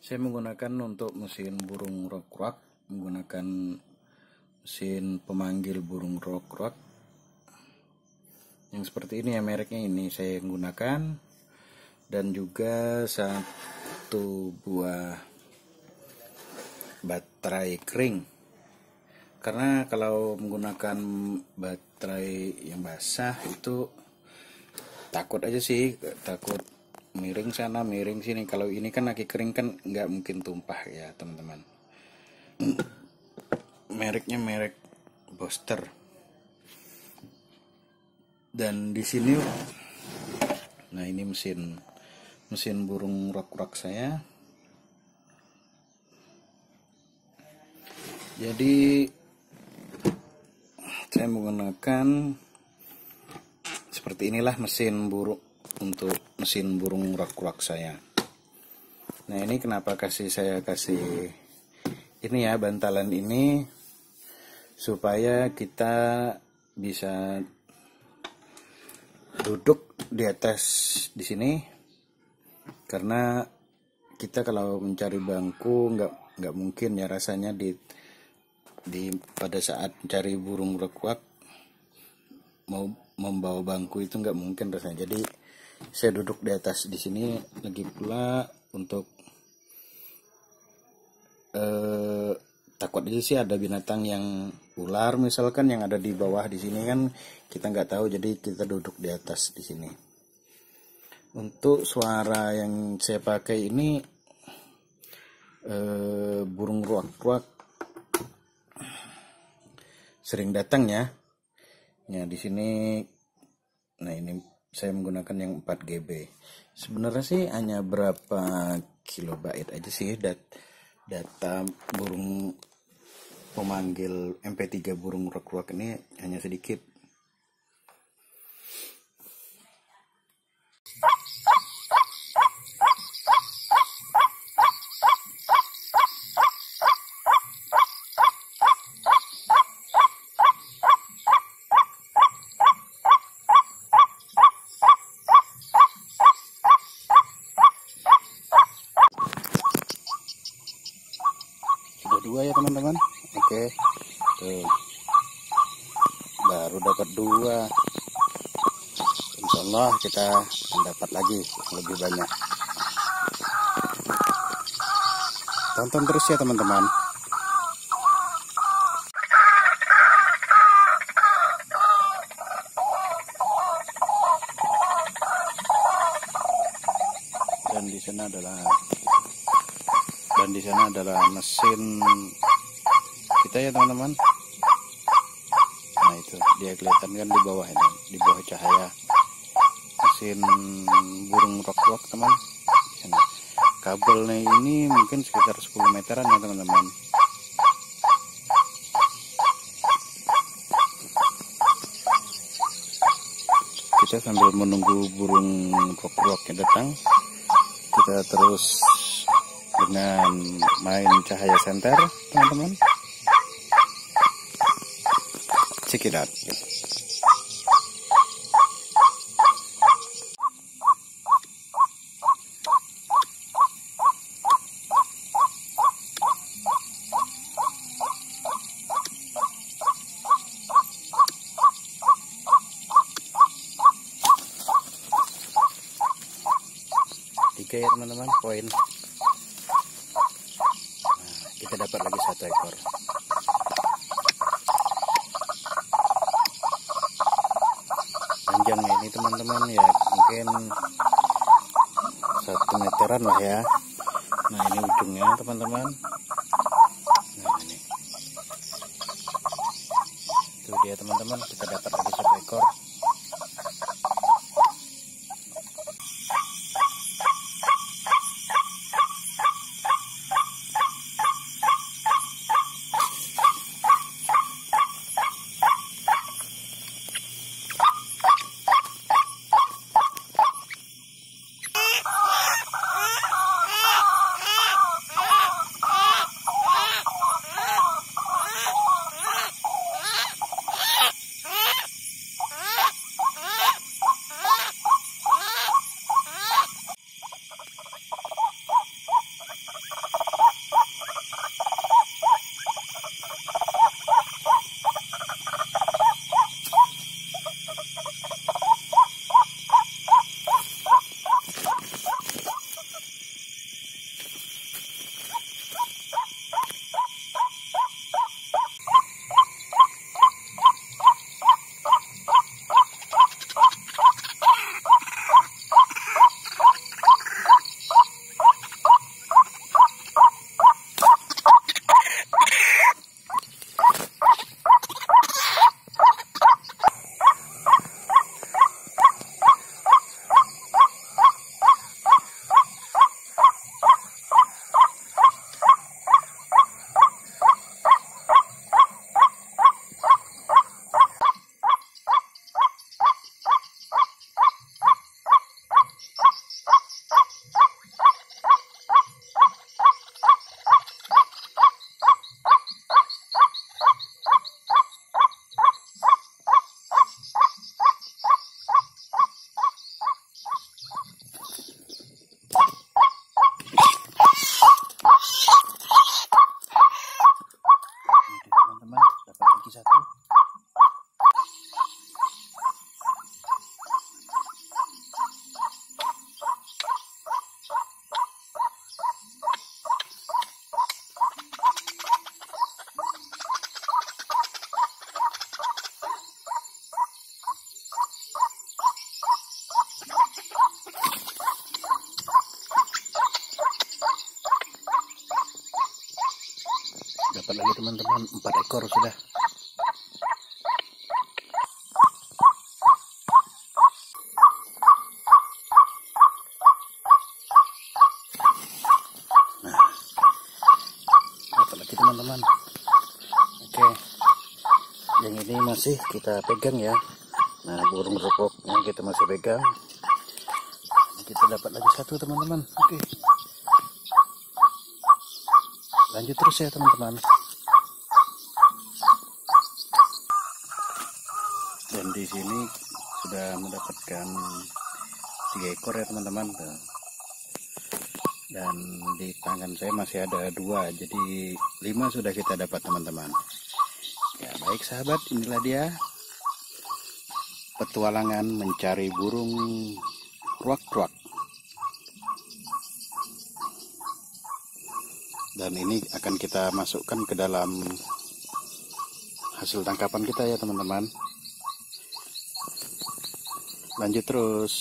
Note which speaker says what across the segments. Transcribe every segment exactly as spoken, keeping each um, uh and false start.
Speaker 1: Saya menggunakan untuk mesin burung rok-rok, menggunakan mesin pemanggil burung rok-rok yang seperti ini ya, mereknya ini saya gunakan, dan juga satu buah baterai kering, karena kalau menggunakan baterai yang basah itu takut aja sih, takut miring sana miring sini. Kalau ini kan lagi kering kan nggak mungkin tumpah ya teman-teman. Mereknya merek Boster. Dan di sini, nah ini mesin mesin burung rok-rok saya. Jadi saya menggunakan seperti inilah mesin burung untuk mesin burung rok-rok saya. Nah ini kenapa kasih saya kasih ini ya, bantalan ini, supaya kita bisa duduk di atas di sini, karena kita kalau mencari bangku nggak nggak mungkin ya rasanya di di pada saat mencari burung rok-rok mau membawa bangku itu nggak mungkin rasanya. Jadi saya duduk di atas di sini. Lagi pula untuk eh, takut aja sih ada binatang yang ular misalkan yang ada di bawah di sini kan kita nggak tahu, jadi kita duduk di atas di sini. Untuk suara yang saya pakai ini eh, burung ruak-ruak sering datang ya. Ya di sini, nah ini saya menggunakan yang empat G B. Sebenarnya sih hanya berapa kilobyte aja sih dat data burung pemanggil M P tiga burung rok-rok ini, hanya sedikit. Dua ya teman-teman. Oke, tuh baru dapat dua. Insya Allah kita mendapat lagi lebih banyak. Tonton terus ya teman-teman. Dan di sana adalah dan di sana adalah mesin kita ya teman-teman. Nah itu dia kelihatan kan di bawah ini, di bawah cahaya mesin burung rok-rok teman. Nah, kabelnya ini mungkin sekitar sepuluh meteran ya teman-teman. Kita sambil menunggu burung rok-roknya datang, kita terus dengan main cahaya senter teman-teman. Check it out. Tiga ya teman-teman poin. Kita dapat lagi satu ekor. Panjangnya ini teman-teman ya mungkin satu meteran lah ya. Nah ini ujungnya teman-teman. Nah ini, itu dia teman-teman, kita dapat lagi satu ekor. satu. Dapat lagi teman-teman, empat ekor sudah. Nah, dapat lagi teman-teman. Oke, yang ini masih kita pegang ya. Nah, burung rokoknya kita masih pegang. Kita dapat lagi satu teman-teman. Oke, lanjut terus ya teman-teman. Dan di sini sudah mendapatkan tiga ekor ya teman-teman. Dan di tangan saya masih ada dua, jadi lima sudah kita dapat teman-teman. Ya baik sahabat, inilah dia petualangan mencari burung ruak-ruak. Dan ini akan kita masukkan ke dalam hasil tangkapan kita ya teman-teman. Lanjut terus.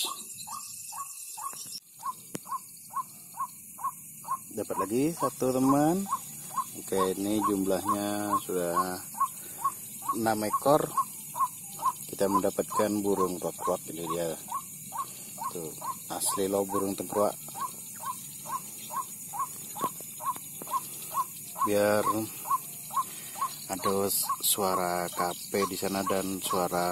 Speaker 1: Dapat lagi satu teman. Oke, ini jumlahnya sudah enam ekor. Kita mendapatkan burung ruak-ruak. Ini dia tuh, asli loh burung tengkorak. Biar ada suara kafe di sana dan suara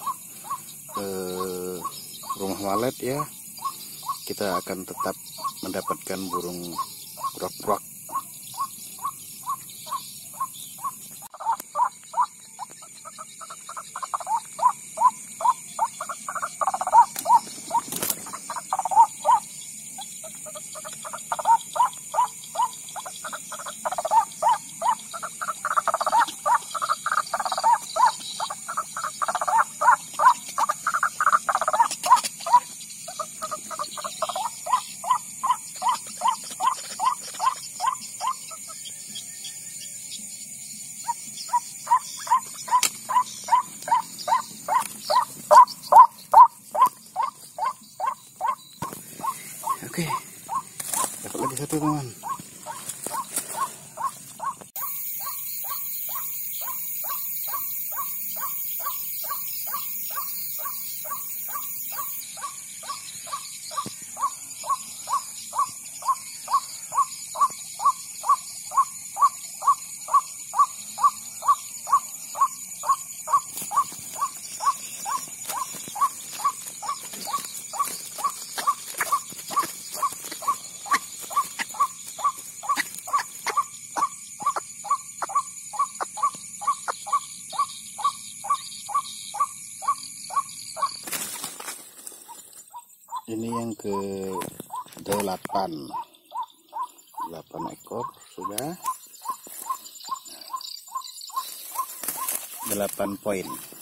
Speaker 1: eh, rumah walet ya, kita akan tetap mendapatkan burung ruak-ruak. Oke, dapat lagi satu teman. Ini yang ke delapan, delapan ekor sudah, delapan poin.